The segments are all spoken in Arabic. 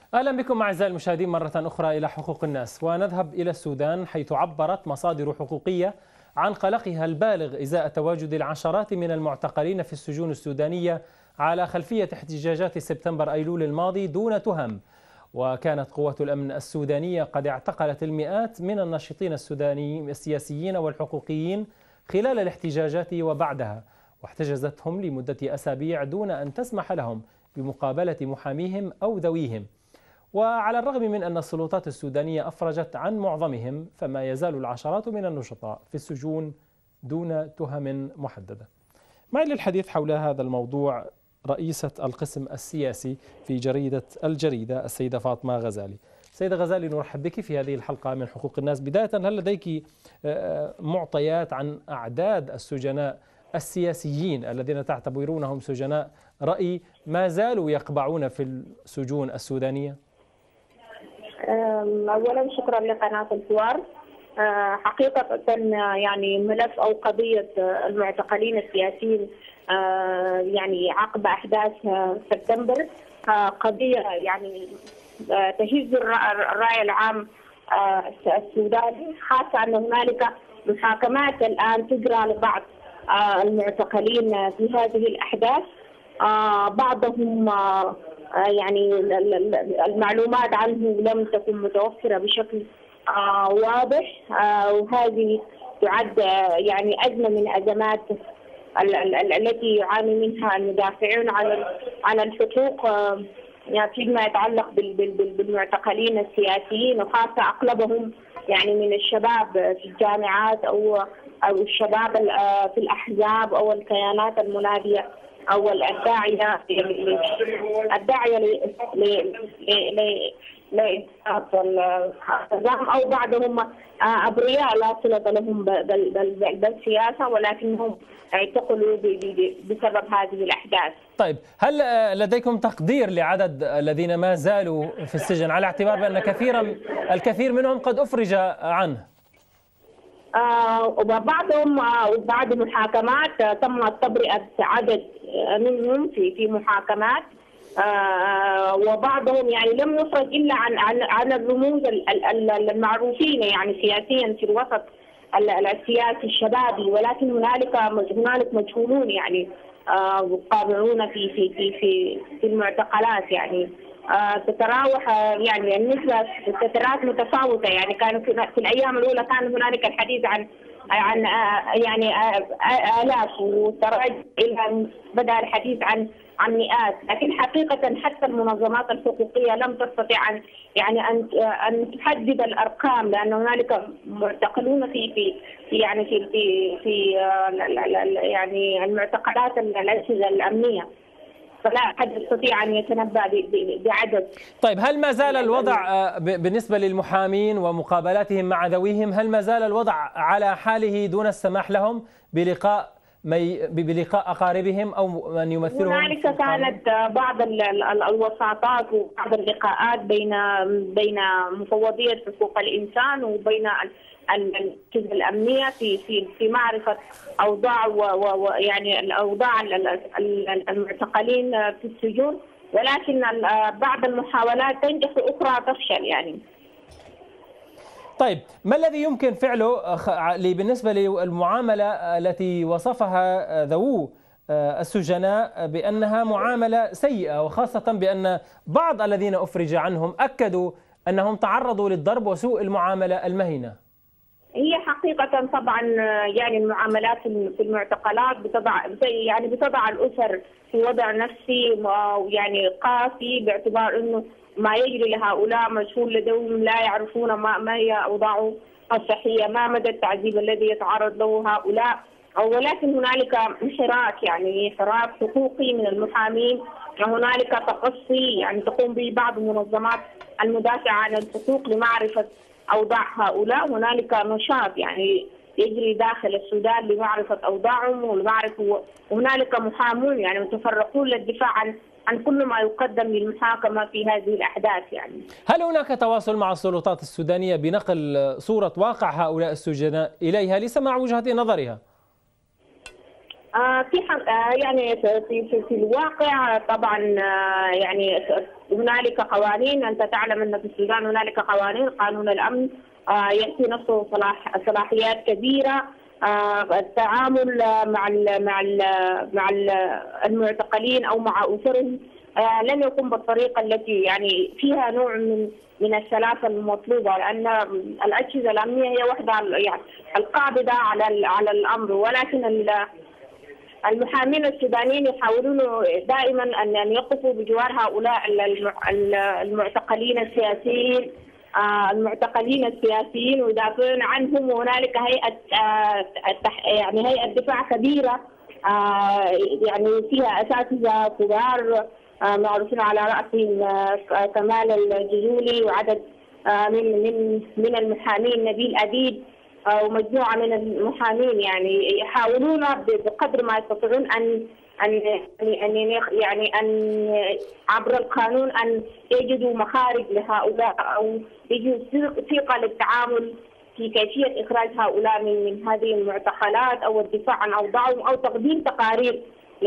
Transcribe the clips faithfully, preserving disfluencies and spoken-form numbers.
أهلا بكم أعزائي المشاهدين مرة أخرى إلى حقوق الناس، ونذهب إلى السودان حيث عبرت مصادر حقوقية عن قلقها البالغ إزاء تواجد العشرات من المعتقلين في السجون السودانية على خلفية احتجاجات سبتمبر أيلول الماضي دون تهم. وكانت قوات الأمن السودانية قد اعتقلت المئات من الناشطين السودانيين السياسيين والحقوقيين خلال الاحتجاجات وبعدها، واحتجزتهم لمدة أسابيع دون أن تسمح لهم بمقابلة محاميهم أو ذويهم. وعلى الرغم من أن السلطات السودانية أفرجت عن معظمهم، فما يزال العشرات من النشطاء في السجون دون تهم محددة. معي للحديث حول هذا الموضوع رئيسة القسم السياسي في جريدة الجريدة السيدة فاطمة غزالي. سيدة غزالي، نرحب بك في هذه الحلقة من حقوق الناس. بداية، هل لديك معطيات عن أعداد السجناء السياسيين الذين تعتبرونهم سجناء رأي ما زالوا يقبعون في السجون السودانية؟ أولا شكرا لقناة الحوار. حقيقة يعني ملف أو قضية المعتقلين السياسيين يعني عقب أحداث سبتمبر قضية يعني تهز الرأي العام السوداني، خاصة أن هنالك محاكمات الآن تجرى لبعض المعتقلين في هذه الأحداث. بعضهم يعني المعلومات عنه لم تكن متوفرة بشكل واضح، وهذه تعد يعني أزمة من أزمات التي يعاني منها المدافعون عن الحقوق يعني فيما يتعلق بالمعتقلين السياسيين، وخاصة أغلبهم يعني من الشباب في الجامعات أو أو الشباب في الأحزاب أو الكيانات المنادية أو الداعية الداعية لإنصاف النظام، أو بعضهم أبرياء لا صلة لهم بالسياسة ولكنهم اعتقلوا بسبب هذه الأحداث. طيب، هل لديكم تقدير لعدد الذين ما زالوا في السجن، على اعتبار بأن كثيرا الكثير منهم قد أفرج عنه؟ آه وبعضهم آه بعد محاكمات آه تم تبرئة عدد منهم في في محاكمات، آه وبعضهم يعني لم يفرج إلا عن عن, عن الرموز المعروفين يعني سياسيا في الوسط السياسي الشبابي، ولكن هنالك هنالك مجهولون يعني آه قابعون في في في في في المعتقلات، يعني آه تتراوح آه يعني النسبة فترات متفاوتة. يعني كانوا في, في الأيام الأولى كان هنالك الحديث عن عن آه يعني آه آلاف، وتراجع إلى بدأ الحديث عن عن مئات، لكن حقيقة حتى المنظمات الحقوقية لم تستطيع أن يعني أن أن تحدد الأرقام، لأن هنالك معتقلون في في يعني في في في آه يعني المعتقلات الأجهزة الأمنية، فلا أحد يستطيع أن يتنبأ بعدد. طيب، هل ما زال الوضع بالنسبة للمحامين ومقابلاتهم مع ذويهم، هل ما زال الوضع على حاله دون السماح لهم بلقاء بلقاء أقاربهم أو من يمثلهم؟ هنالك كانت بعض الوساطات وبعض اللقاءات بين بين مفوضية حقوق الإنسان وبين الأجهزة الأمنية في في في معرفة أوضاع ويعني الأوضاع المعتقلين في السجون، ولكن بعض المحاولات تنجح وأخرى تفشل يعني. طيب، ما الذي يمكن فعله بالنسبة للمعاملة التي وصفها ذوو السجناء بأنها معاملة سيئة، وخاصة بأن بعض الذين أفرج عنهم أكدوا أنهم تعرضوا للضرب وسوء المعاملة المهينة؟ هي حقيقة طبعا يعني المعاملات في المعتقلات بتضع يعني بتضع الأسر في وضع نفسي يعني قاسي، باعتبار أنه ما يجري لهؤلاء مجهول لديهم، لا يعرفون ما ما هي أوضاعهم الصحية، ما مدى التعذيب الذي يتعرض له هؤلاء، ولكن هنالك انحراف يعني حراك حقوقي من المحامين، وهنالك تقصي يعني تقوم به بعض المنظمات المدافعة عن الحقوق لمعرفة أوضاع هؤلاء. هنالك نشاط يعني يجري داخل السودان لمعرفة أوضاعهم ولمعرفة، وهنالك محامون يعني متفرقون للدفاع عن عن كل ما يقدم للمحاكمة في هذه الأحداث. يعني هل هناك تواصل مع السلطات السودانية بنقل صورة واقع هؤلاء السجناء إليها لسماع وجهة نظرها؟ آه في آه يعني في في, في الواقع طبعا آه يعني هنالك قوانين. انت تعلم ان في السودان هنالك قوانين. قانون الامن آه ياتي نفسه صلاح صلاحيات كبيره. آه التعامل مع ال مع ال مع ال المعتقلين او مع اسرهم آه لن يكون بالطريقه التي يعني فيها نوع من من السلاسه المطلوبه، لان الاجهزه الامنيه هي وحدها يعني القابضه على على الامر، ولكن المحامين السودانيين يحاولون دائما ان يقفوا بجوار هؤلاء المعتقلين السياسيين المعتقلين السياسيين ويدافعون عنهم. وهنالك هيئه يعني هيئه دفاع كبيره يعني فيها اساتذه كبار معروفين على راسهم كمال الجزولي وعدد من من من المحامين نبيل أديب ومجموعة من المحامين، يعني يحاولون بقدر ما يستطيعون أن أن أن يعني أن عبر القانون أن يجدوا مخارج لهؤلاء أو يجدوا ثقة للتعامل في كيفية إخراج هؤلاء من من هذه المعتقلات أو الدفاع عن أوضاعهم أو تقديم تقارير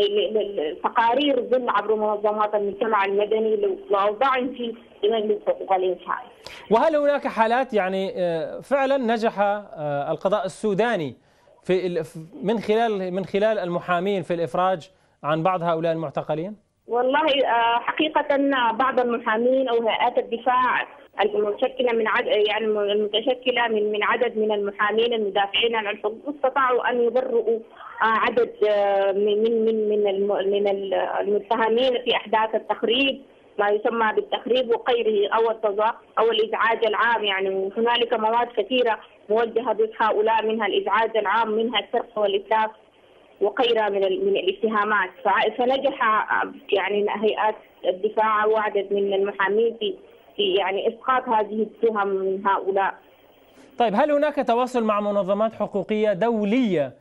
تقارير ضمن عبر منظمات المجتمع المدني لأوضاعهم في مجلس حقوق الإنسان. وهل هناك حالات يعني فعلا نجح القضاء السوداني في من خلال من خلال المحامين في الإفراج عن بعض هؤلاء المعتقلين؟ والله حقيقة بعض المحامين أو هيئات الدفاع المتشكلة من عدد يعني المتشكلة من من عدد من المحامين المدافعين عن الحقوق استطاعوا أن يبرئوا عدد من من من من المتهمين في أحداث التخريب، ما يسمى بالتخريب وغيره أو التظاهر أو الإزعاج العام. يعني هنالك مواد كثيرة موجهة ضد هؤلاء، منها الإزعاج العام، منها السرقة والإتلاف وغيرها من من الاتهامات. فنجح يعني هيئات الدفاع وعدد من المحامين في في يعني إسقاط هذه التهم من هؤلاء. طيب، هل هناك تواصل مع منظمات حقوقية دولية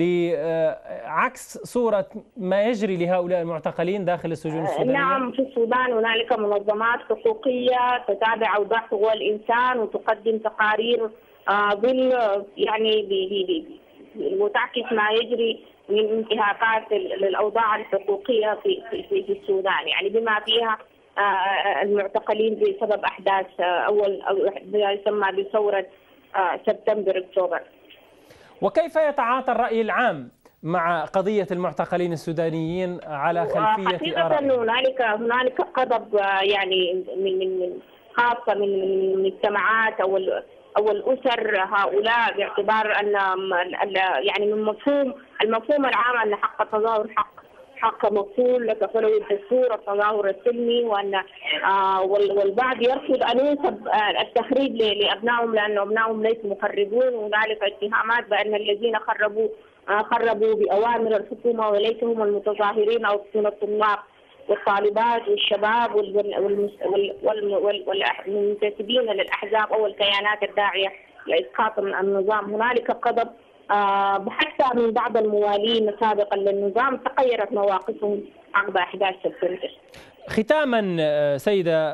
لعكس صورة ما يجري لهؤلاء المعتقلين داخل السجون السودانية؟ نعم، في السودان هنالك منظمات حقوقية تتابع أوضاع حقوق الإنسان وتقدم تقارير ضمن يعني وتعكس ما يجري من انتهاكات للأوضاع الحقوقية في في في السودان، يعني بما فيها المعتقلين بسبب أحداث أول أو ما يسمى بثورة سبتمبر أكتوبر. وكيف يتعاطى الرأي العام مع قضية المعتقلين السودانيين على خلفية حقيقة أنه هنالك هنالك غضب يعني من من خاصة من المجتمعات أو أو الأسر هؤلاء، باعتبار أن يعني من مفهوم المفهوم العام أن حق التظاهر حق حق مفصول كفله الدستور التظاهر السلمي، وأن آه والبعض يرفض أن ينسب التخريب لأبنائهم لأن أبنائهم ليسوا مخربون، وهنالك اتهامات بأن الذين خربوا آه خربوا بأوامر الحكومة وليس هم المتظاهرين أو من الطلاب والطالبات والشباب والمنتسبين للأحزاب أو الكيانات الداعية لإسقاط النظام. هنالك غضب آه حتى من بعض الموالين سابقا للنظام تغيرت مواقفهم عقب أحداث سبتمبر. ختاما سيدة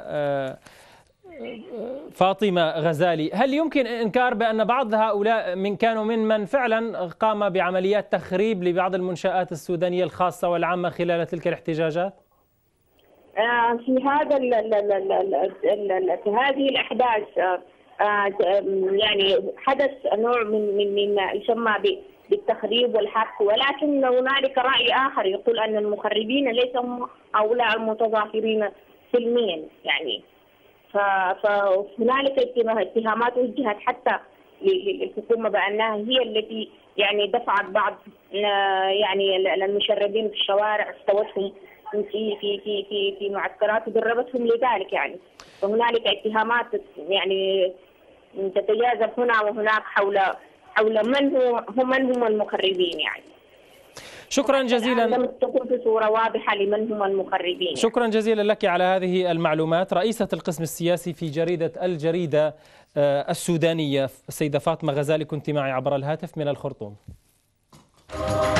فاطمة غزالي، هل يمكن إنكار بأن بعض هؤلاء من كانوا من من فعلا قام بعمليات تخريب لبعض المنشآت السودانية الخاصة والعامة خلال تلك الاحتجاجات؟ آه في هذا ال ال ال ال ال في هذه الأحداث آه يعني حدث نوع من من من ما يسمى بالتخريب والحرق، ولكن هنالك رأي آخر يقول أن المخربين ليسوا هم هؤلاء المتظاهرين سلميا. يعني فهنالك اتهامات وجهت حتى للحكومة بأنها هي التي يعني دفعت بعض يعني المشردين في الشوارع استوتهم في في في في في معسكرات ودربتهم لذلك. يعني وهنالك اتهامات يعني تتجاذب هنا وهناك حول حول من هو من هم المخربين. يعني شكرا جزيلا. لم تكن في صورة واضحة لمن هم المخربين. شكرا جزيلا لك على هذه المعلومات. رئيسة القسم السياسي في جريدة الجريدة السودانية السيدة فاطمة غزالي، كنت معي عبر الهاتف من الخرطوم.